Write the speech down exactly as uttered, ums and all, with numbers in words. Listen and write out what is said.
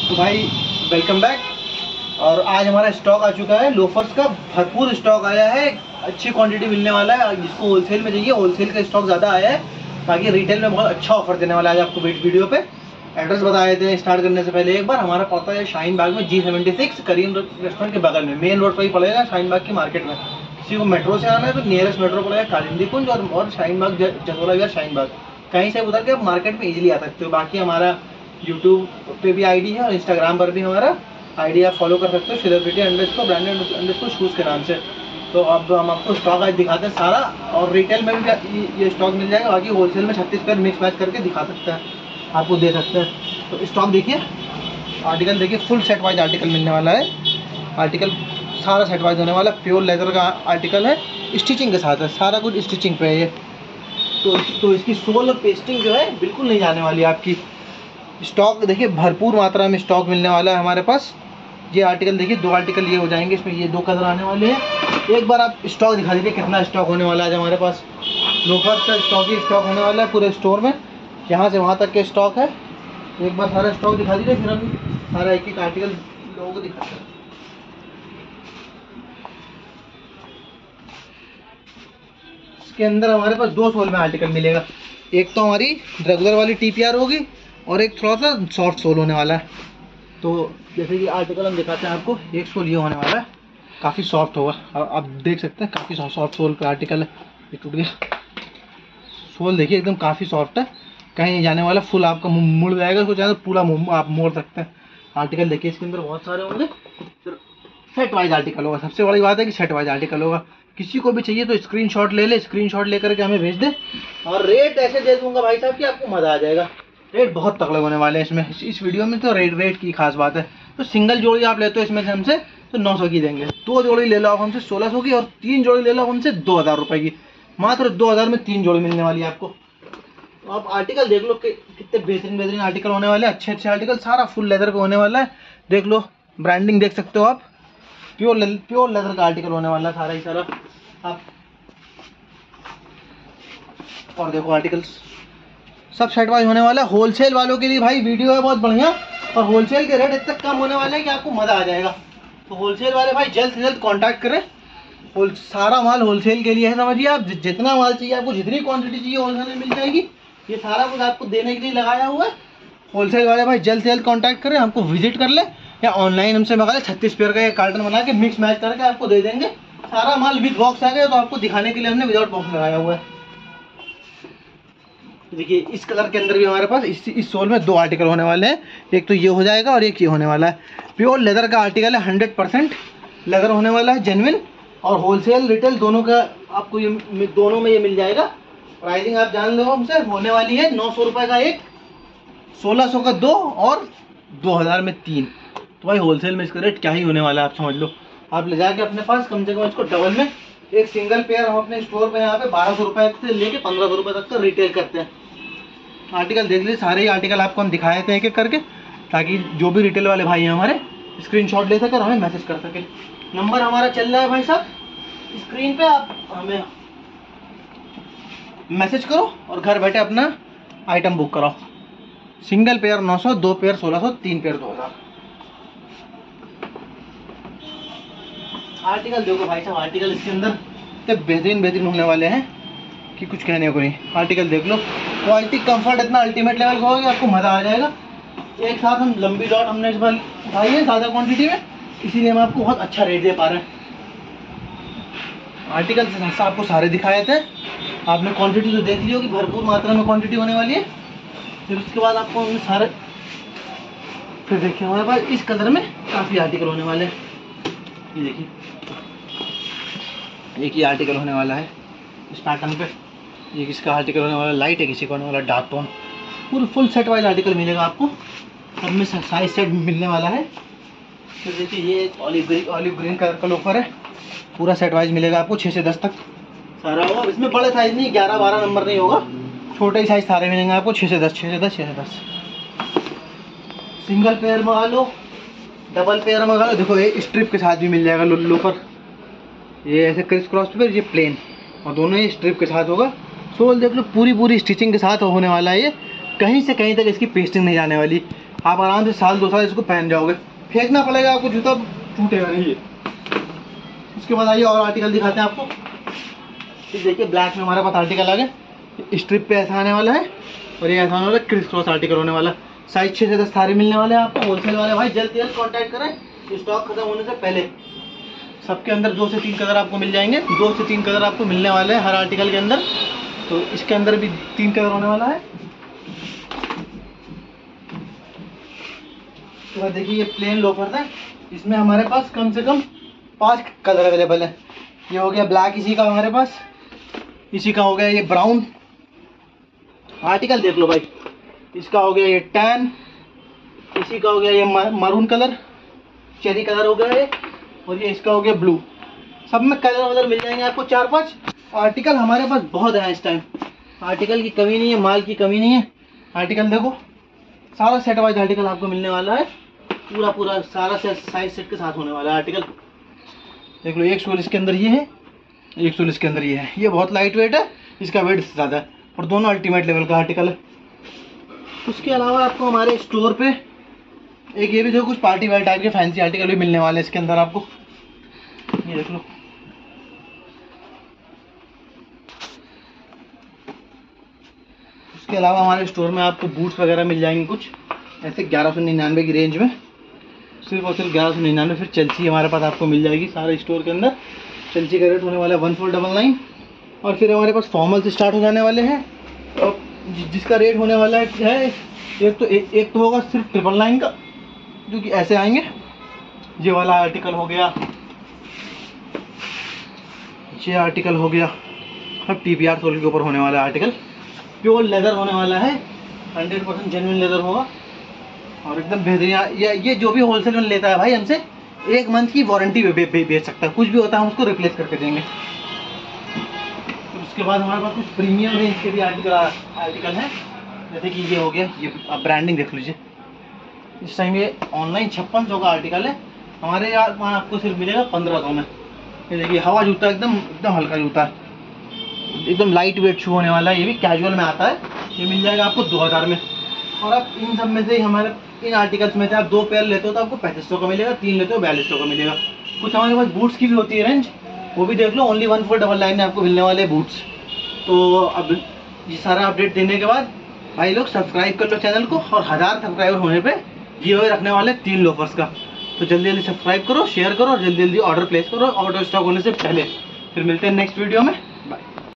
तो भाई welcome back. और आज हमारा स्टॉक आ चुका है, लोफर्स का भरपूर स्टॉक आया है, अच्छी क्वांटिटी मिलने वाला है। जिसको होलसेल में चाहिए होलसेल का स्टॉक ज़्यादा आया है, बाकी रिटेल में बहुत अच्छा ऑफर देने वाला है आपको वीडियो पे। एड्रेस बता देते हैं स्टार्ट करने से पहले एक बार। हमारा पड़ता है शाहीन बाग में, G seventy six Karim restaurant के बगल में, मेन रोड पर ही पड़ेगा शाहीन बाग की मार्केट में। किसी को मेट्रो से आना है तो नियरेस्ट मेट्रो पड़ेगा कालिंदी कुंज और, और शाहीन बाग जसोला विहार शाहीन बाग, कहीं से उतर के आप मार्केट में इजीली आ सकते हो। बाकी हमारा यूट्यूब पे भी आईडी है और इंस्टाग्राम पर भी हमारा आईडी आप फॉलो कर सकते हो, celebrity underscore branded underscore shoes के नाम से। तो अब हम आपको स्टॉक आज दिखाते हैं सारा, और रिटेल में भी ये स्टॉक मिल जाएगा, बाकी होलसेल में छत्तीस पैर मिक्स मैच करके दिखा सकते हैं, आपको दे सकते हैं। तो स्टॉक देखिए, आर्टिकल देखिए, फुल सेट वाइज आर्टिकल मिलने वाला है। आर्टिकल सारा सेट वाइज होने वाला, प्योर लेदर का आर्टिकल है, स्टिचिंग के साथ है, सारा कुछ स्टिचिंग पे है ये। तो तो इसकी सोल और पेस्टिंग जो है बिल्कुल नहीं जाने वाली आपकी। स्टॉक देखिए, भरपूर मात्रा में स्टॉक मिलने वाला है हमारे पास। ये आर्टिकल देखिए, दो आर्टिकल ये हो जाएंगे, इसमें ये दो कलर आने वाले हैं। एक बार आप स्टॉक दिखा दीजिए कितना स्टॉक होने वाला है हमारे पास। लोफर्स का स्टॉक ही स्टॉक होने वाला है पूरे स्टोर में, यहाँ से वहाँ तक के स्टॉक है। एक बार सारा स्टॉक दिखा दीजिए, फिर हम सारा एक एक आर्टिकल लोगों को दिखाते हैं। इसके अंदर हमारे पास दो सोल में आर्टिकल मिलेगा, एक तो हमारी रेगुलर वाली टीपीआर होगी और एक थोड़ा सा सॉफ्ट सोल होने वाला है। तो जैसे कि आर्टिकल हम दिखाते हैं आपको, एक सोल ये होने वाला है, काफ़ी सॉफ्ट होगा, आप देख सकते हैं काफ़ी सॉफ्ट सोल का आर्टिकल है। ये टूट गया, सोल देखिए एकदम काफ़ी सॉफ्ट है, कहीं नहीं जाने वाला, फुल आपका मुड़ जाएगा, उसको चाहे तो पूरा आप मोड़ सकते हैं। आर्टिकल देखिए, इसके अंदर बहुत सारे होंगे, सेट वाइज आर्टिकल होगा। सबसे बड़ी बात है कि सेट वाइज आर्टिकल होगा। किसी को भी चाहिए तो स्क्रीनशॉट ले ले, स्क्रीनशॉट लेकर के हमें भेज दे, और रेट ऐसे दे दूंगा भाई साहब कि आपको मज़ा आ जाएगा। रेट बहुत तगड़े होने वाले हैं इसमें, इस वीडियो में तो रेट रेट की खास बात है। तो सिंगल जोड़ी आप लेते हो इसमें से हमसे तो नौ सौ की देंगे, दो जोड़ी ले लो आप हमसे सोलह सौ की, और तीन जोड़ी ले लो हमसे दो हज़ार रुपये की। मात्र दो हज़ार में तीन जोड़ी मिलने वाली है आपको। तो आप आर्टिकल देख लो कि कितने बेहतरीन बेहतरीन आर्टिकल होने वाले हैं, अच्छे अच्छे आर्टिकल, सारा फुल लेदर का होने वाला है। देख लो, ब्रांडिंग देख सकते हो आप, प्योर ले, प्योर लेदर का आर्टिकल होने वाला है सारा ही सारा आप। और देखो आर्टिकल्स सब सेट वाइज होने वाला है। होलसेल वालों के लिए भाई वीडियो है बहुत बढ़िया, और होलसेल के रेट इतने कम होने वाले हैं कि आपको मज़ा आ जाएगा। तो होलसेल वाले भाई जल्द से जल्द कांटेक्ट करें। होल सारा माल होलसेल के लिए है, समझिए आप, जितना माल चाहिए आपको, जितनी क्वांटिटी चाहिए होलसेल में मिल जाएगी। ये सारा कुछ आपको देने के लिए लगाया हुआ है। होलसेल वाले भाई जल्द से जल्द कॉन्टैक्ट करें, हमको विजिट कर ले या ऑनलाइन हमसे मंगा ले। छत्तीस पेयर का एक कार्टन बना के मिक्स मैच करके आपको दे देंगे। सारा माल विद बॉक्स आ गया, तो आपको दिखाने के लिए हमने विदाउट बॉक्स लगाया हुआ है। देखिए, इस कलर के अंदर भी हमारे पास इस इस सोल में दो आर्टिकल होने वाले हैं, एक तो ये हो जाएगा और एक ये होने वाला है। प्योर लेदर का आर्टिकल है, हंड्रेड परसेंट लेदर होने वाला है, जेन्युइन। और होलसेल रिटेल दोनों का आपको ये दोनों में ये मिल जाएगा। प्राइसिंग आप जान लो हमसे होने वाली है नौ सौ रुपये का एक, सोलह सौ का दो, और दो हज़ार में तीन। तो भाई होलसेल में इसका रेट क्या ही होने वाला है, आप समझ लो। आप ले जाके अपने पास कम से कम इसको डबल में, एक सिंगल पेयर हम अपने स्टोर पे यहाँ पे बारह सौ रुपये से लेके पंद्रह सौ रुपये तक का रिटेल करते हैं। आर्टिकल देख लीजिए, सारे ही आर्टिकल आपको हम दिखाए थे एक एक करके, ताकि जो भी रिटेल वाले भाई हैं हमारे स्क्रीनशॉट ले सके और हमें मैसेज कर सके। नंबर हमारा चल रहा है भाई साहब स्क्रीन पे, आप हमें मैसेज करो और घर बैठे अपना आइटम बुक कराओ। सिंगल पेयर नौ सौ, दो पेयर सोलह सौ, तीन पेयर दो हज़ार। आर्टिकल देखो भाई साहब, आर्टिकल इसके अंदर इतने बेहतरीन बेहतरीन होने वाले हैं कि कुछ कहने को नहीं। आर्टिकल देख लो, क्वालिटी कंफर्ट इतना अल्टीमेट लेवल का होगा कि आपको मज़ा आ जाएगा। एक साथ हम लंबी लॉट हमने इस बार उठाई है ज़्यादा क्वांटिटी में, इसीलिए हम आपको बहुत अच्छा रेट दे पा रहे हैं। आर्टिकल से आपको सारे दिखाए थे, आपने क्वांटिटी तो देख ली होगी, भरपूर मात्रा में क्वांटिटी होने वाली है। फिर उसके बाद आपको हमने सारे, फिर देखिए हमारे पास इस कलर में काफ़ी आर्टिकल होने वाले हैं। ये देखिए, एक ही आर्टिकल होने वाला है इस पैटर्न पे, ये किसका आर्टिकल होने वाला लाइट है, किसी का होने वाला डार्क टोन। पूरे फुल सेट वाइज आर्टिकल मिलेगा आपको, सब में साइज सेट मिलने वाला है। फिर देखिए, ये एक olive green olive green colour का लोफर है, पूरा सेट वाइज मिलेगा आपको, छः से दस तक सारा होगा। इसमें बड़े साइज नहीं, ग्यारह बारह नंबर नहीं होगा, छोटे ही साइज सारे मिलेंगे आपको, छः से दस छः से दस छः से दस। सिंगल पेयर मंगा लो, डबल पेयर मंगा लो। देखो, ये स्ट्रिप के साथ भी मिल जाएगा लो, लोफर, ये ऐसे क्रिस क्रॉस पेयर, ये प्लेन, और दोनों ही स्ट्रिप के साथ होगा। सोल देख लो, पूरी पूरी स्टिचिंग के साथ होने वाला है ये, कहीं से कहीं तक इसकी पेस्टिंग नहीं जाने वाली। आप आराम से साल दो साल इसको पहन जाओगे, फेंकना पड़ेगा आपको, जूता टूटेगा नहीं ये। उसके बाद आइए और आर्टिकल दिखाते हैं आपको। ये देखिए ब्लैक में हमारे पास आर्टिकल आ गया, स्ट्रिप पे ऐसा आने वाला है और ये ऐसा आने वाला है, क्रिस क्रॉस आर्टिकल होने वाला। साइज छः से दस थारे मिलने वाले हैं आपको। होलसेल वाले भाई जल्द से जल्द कॉन्टैक्ट करें स्टॉक खत्म होने से पहले। सबके अंदर दो से तीन कलर आपको मिल जाएंगे, दो से तीन कलर आपको मिलने वाले हैं हर आर्टिकल के अंदर। तो इसके अंदर भी तीन कलर होने वाला है। तो देखिए ये प्लेन लोफर है, इसमें हमारे पास कम से कम पांच कलर अवेलेबल है। ये हो गया ब्लैक इसी का हमारे पास, इसी का हो गया ये ब्राउन, आर्टिकल देख लो भाई, इसका हो गया ये टैन, इसी का हो गया ये मरून कलर, चेरी कलर हो गया ये, और ये इसका हो गया ब्लू। सब में कलर वलर मिल जाएंगे आपको चार पांच। आर्टिकल हमारे पास बहुत है इस टाइम, आर्टिकल की कमी नहीं है, माल की कमी नहीं है। आर्टिकल देखो, सारा सेट वाइज आर्टिकल आपको मिलने वाला है, पूरा पूरा सारा सेट साइज सेट के साथ होने वाला है आर्टिकल। देख लो एक सोल इसके अंदर ये है, एक सोल इसके अंदर ये है। ये बहुत लाइट वेट है, इसका वेट ज़्यादा है, और दोनों अल्टीमेट लेवल का आर्टिकल है। उसके अलावा आपको हमारे स्टोर पे एक ये भी देखो कुछ पार्टी वेयर टाइप के फैंसी आर्टिकल भी मिलने वाले हैं इसके अंदर आपको। ये देख लो, उसके अलावा हमारे स्टोर में आपको बूट्स वगैरह मिल जाएंगे कुछ ऐसे ग्यारह सौ निन्यानवे की रेंज में, सिर्फ और सिर्फ ग्यारह सौ निन्यानवे। फिर चेल्सी हमारे पास आपको मिल जाएगी सारे स्टोर के अंदर। चेल्सी का रेट होने वाला है वन फोर डबल नाइन। और फिर हमारे पास फॉर्मल से स्टार्ट हो जाने वाले हैं, और जिसका रेट होने वाला है एक तो एक, एक तो होगा सिर्फ ट्रिपल नाइन का, जो कि ऐसे आएंगे। ये वाला आर्टिकल हो गया, ये आर्टिकल हो गया, अब टी पी आर सोल के ऊपर होने वाला आर्टिकल, प्योर लेदर होने वाला है, हंड्रेड परसेंट जेन्युइन लेदर होगा और एकदम बेहतरीन। ये ये जो भी होलसेल में लेता है भाई हमसे, एक मंथ की वारंटी पे बेच बे, सकता है, कुछ भी होता है हम उसको रिप्लेस करके देंगे। तो उसके बाद हमारे पास कुछ प्रीमियम रेंज के भी आर्टिकल आर्टिकल हैं, जैसे कि ये हो गया, ये आप ब्रांडिंग देख लीजिए। इस टाइम ये ऑनलाइन छप्पन सौ का आर्टिकल है, हमारे यहाँ वहाँ आपको सिर्फ मिलेगा पंद्रह सौ में। ये देखिए हवा जूता, एकदम एकदम हल्का जूता है, एकदम लाइट वेट शू होने वाला है, ये भी कैजुअल में आता है। ये मिल जाएगा आपको दो हज़ार में। और आप इन सब में से हमारे इन आर्टिकल्स में से आप दो पेयर लेते हो तो आपको पैंतीस सौ का मिलेगा, तीन लेते हो बयालीस सौ का मिलेगा। कुछ हमारे पास बूट्स की भी होती है रेंज, वो भी देख लो, only one four double nine में आपको मिलने वाले बूट्स। तो अब ये सारा अपडेट देने के बाद भाई लोग सब्सक्राइब कर लो चैनल को, और हज़ार सब्सक्राइबर होने पे गिव अवे रखने वाले तीन लोफर्स का। तो जल्दी जल्दी सब्सक्राइब करो, शेयर करो और जल्दी जल्दी ऑर्डर प्लेस करो ऑर्डर स्टॉक होने से पहले। फिर मिलते हैं नेक्स्ट वीडियो में, बाय।